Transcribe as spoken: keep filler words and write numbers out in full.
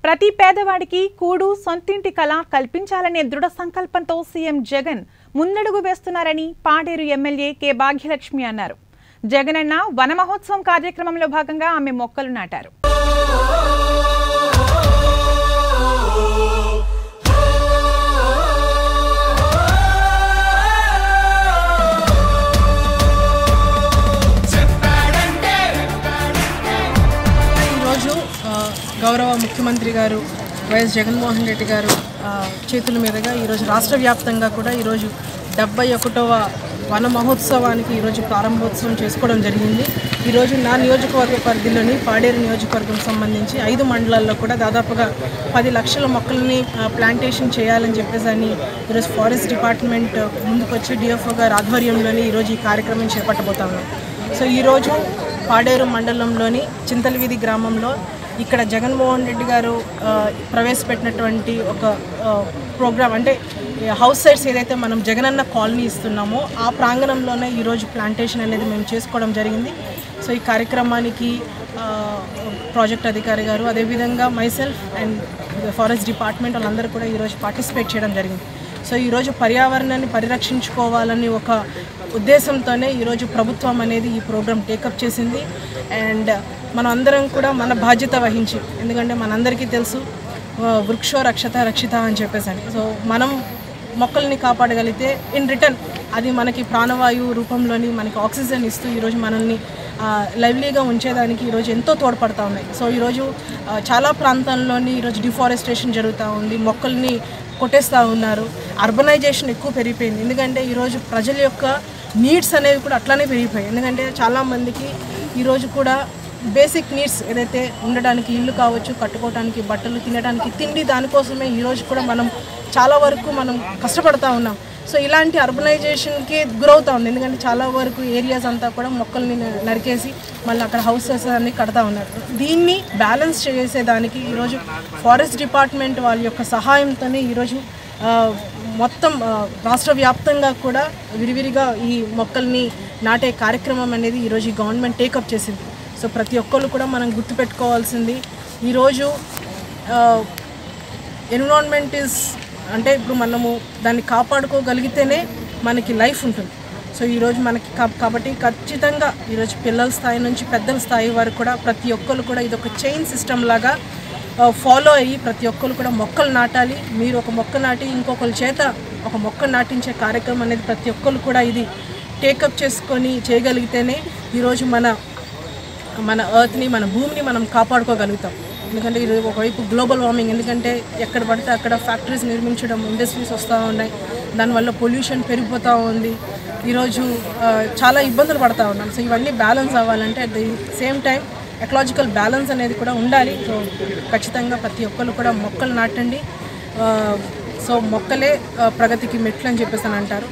ప్రతి పేదవాడికి కూడు సొంతింటి కళ కల్పించాలనే దృఢ సంకల్పంతో సీఎం జగన్ ముందడుగు వేస్తున్నారని పాడేరు ఎమ్మెల్యే కె భాగ్యలక్ష్మి అన్నారు. జగనన్న వన మహోత్సవం కార్యక్రమంలో భాగంగా ఆమె మొక్కలు నాటారు. గౌరవ ముఖ్యమంత్రి గారు వైఎస్ జగన్మోహన్ రెడ్డి గారు చేతుల మీదుగా ఈరోజు రాష్ట్ర వ్యాప్తంగా కూడా ఈరోజు డెబ్బై ఒకటవ వన మహోత్సవానికి ఈరోజు ప్రారంభోత్సవం చేసుకోవడం జరిగింది. ఈరోజు నా నియోజకవర్గ పరిధిలోని పాడేరు నియోజకవర్గం సంబంధించి ఐదు మండలాల్లో కూడా దాదాపుగా పది లక్షల మొక్కల్ని ప్లాంటేషన్ చేయాలని చెప్పేసి అని ఈరోజు ఫారెస్ట్ డిపార్ట్మెంట్ ముందుకు వచ్చి డిఎఫ్ఓ గారి ఆధ్వర్యంలోని ఈరోజు ఈ కార్యక్రమం చేపట్టబోతా ఉన్నాం. సో ఈరోజు పాడేరు మండలంలోని చింతలవీధి గ్రామంలో ఇక్కడ జగన్మోహన్ రెడ్డి గారు ప్రవేశపెట్టినటువంటి ఒక ప్రోగ్రామ్ అంటే హౌస్ సైట్స్ ఏదైతే మనం జగనన్న కాలనీ ఇస్తున్నామో ఆ ప్రాంగణంలోనే ఈరోజు ప్లాంటేషన్ అనేది మేము చేసుకోవడం జరిగింది. సో ఈ కార్యక్రమానికి ప్రాజెక్ట్ అధికారి గారు అదేవిధంగా మైసెల్ఫ్ అండ్ ఫారెస్ట్ డిపార్ట్మెంట్ వాళ్ళందరూ కూడా ఈరోజు పార్టిసిపేట్ చేయడం జరిగింది. సో ఈరోజు పర్యావరణాన్ని పరిరక్షించుకోవాలని ఒక ఉద్దేశంతోనే ఈరోజు ప్రభుత్వం అనేది ఈ ప్రోగ్రాం టేకప్ చేసింది. అండ్ మనం అందరం కూడా మన బాధ్యత వహించి, ఎందుకంటే మనందరికీ తెలుసు వృక్షో రక్షత రక్షిత అని చెప్పేసి అని. సో మనం మొక్కల్ని కాపాడగలిగితే ఇన్ రిటర్న్ అది మనకి ప్రాణవాయువు రూపంలోని మనకి ఆక్సిజన్ ఇస్తూ ఈరోజు మనల్ని లైవ్లీగా ఉంచేదానికి ఈరోజు ఎంతో తోడ్పడతా ఉన్నాయి. సో ఈరోజు చాలా ప్రాంతాల్లోని ఈరోజు డిఫారెస్టేషన్ జరుగుతూ ఉంది, మొక్కల్ని కొట్టేస్తూ ఉన్నారు. అర్బనైజేషన్ ఎక్కువ పెరిగిపోయింది, ఎందుకంటే ఈరోజు ప్రజల యొక్క నీడ్స్ అనేవి కూడా అట్లానే పెరిగిపోయాయి. ఎందుకంటే చాలామందికి ఈరోజు కూడా బేసిక్ నీడ్స్ ఏదైతే ఉండడానికి ఇల్లు కావచ్చు, కట్టుకోవడానికి బట్టలు, తినడానికి తిండి, దానికోసమే ఈరోజు కూడా మనం చాలా వరకు మనం కష్టపడుతూ ఉన్నాం. సో ఇలాంటి అర్బనైజేషన్కి గురవుతూ ఉంది, ఎందుకంటే చాలా వరకు ఏరియాస్ అంతా కూడా మొక్కల్ని నరికేసి మళ్ళీ అక్కడ హౌసెస్ అన్ని కడతా ఉన్నారు. దీన్ని బ్యాలెన్స్ చేసేదానికి ఈరోజు ఫారెస్ట్ డిపార్ట్మెంట్ వాళ్ళ యొక్క సహాయంతోనే ఈరోజు మొత్తం రాష్ట్ర వ్యాప్తంగా కూడా విరివిరిగా ఈ మొక్కల్ని నాటే కార్యక్రమం అనేది ఈరోజు గవర్నమెంట్ టేకప్ చేసింది. సో ప్రతి ఒక్కరు కూడా మనం గుర్తుపెట్టుకోవాల్సింది, ఈరోజు ఎన్విరాన్మెంట్ ఈజ్ అంటే ఇప్పుడు మనము దాన్ని కాపాడుకోగలిగితేనే మనకి లైఫ్ ఉంటుంది. సో ఈరోజు మనకి కాబట్టి ఖచ్చితంగా ఈరోజు పిల్లల స్థాయి నుంచి పెద్దల స్థాయి వరకు కూడా ప్రతి ఒక్కరు కూడా ఇది ఒక చైన్ సిస్టమ్ లాగా ఫాలో అయ్యి ప్రతి ఒక్కరు కూడా మొక్కలు నాటాలి. మీరు ఒక మొక్క నాటి ఇంకొకరి చేత ఒక మొక్క నాటించే కార్యక్రమం అనేది ప్రతి ఒక్కరు కూడా ఇది టేకప్ చేసుకొని చేయగలిగితేనే ఈరోజు మన మన ఎర్త్ని, మన భూమిని మనం కాపాడుకోగలుగుతాం. ఎందుకంటే ఇది ఒకవైపు గ్లోబల్ వార్మింగ్, ఎందుకంటే ఎక్కడ పడితే అక్కడ ఫ్యాక్టరీస్ నిర్మించడం, ఇండస్ట్రీస్ వస్తూ ఉన్నాయి, దానివల్ల పొల్యూషన్ పెరిగిపోతూ ఉంది. ఈరోజు చాలా ఇబ్బందులు పడుతూ ఉన్నాం. సో ఇవన్నీ బ్యాలెన్స్ అవ్వాలంటే at the same time ecological balance అనేది కూడా ఉండాలి. సో ఖచ్చితంగా ప్రతి ఒక్కరు కూడా మొక్కలు నాటండి. సో మొక్కలే ప్రగతికి మెట్లు అని చెప్పేసి అని అంటారు.